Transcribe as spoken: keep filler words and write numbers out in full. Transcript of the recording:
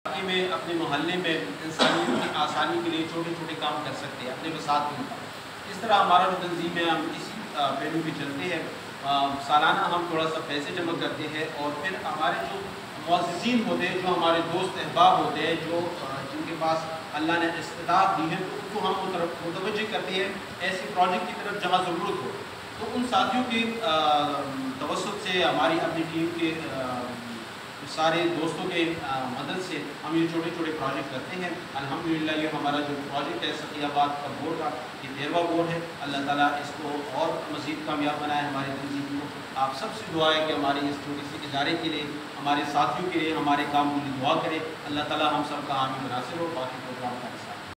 में अपने मोहल्ले में इंसानियत की आसानी के लिए छोटे छोटे काम कर सकते हैं अपने वसात के मुताबिक। इस तरह हमारा जो तंजीम है हम इसी पहलू पे चलते हैं। सालाना हम थोड़ा सा पैसे जमा करते हैं और फिर हमारे जो मुअज़्ज़िज़ीन होते हैं, जो हमारे दोस्त अहबाब होते हैं, जो जिनके पास अल्लाह ने इस्तिताअत दी है, तो उनको हम मुतवज्जिह करते हैं ऐसे प्रोजेक्ट की तरफ जहाँ ज़रूरत हो। तो उन साथियों के तवस्सुत से हमारी अपनी टीम के सारे दोस्तों के मदद से हम ये छोटे छोटे प्रोजेक्ट करते हैं। अल्हम्दुलिल्लाह ये हमारा जो प्रोजेक्ट है सखियाबाद का बोर्ड का ये तेरहवां बोर्ड है। अल्लाह ताला इसको और मज़ीद कामयाब बनाए हमारे तंजीम को। आप सबसे दुआ है कि हमारे इस छोटे से इदारे के लिए, हमारे साथियों के लिए, हमारे काम के लिए दुआ करें। अल्लाह ताला हम सब का हामी मुनासिर हो। बाकी प्रोग्राम का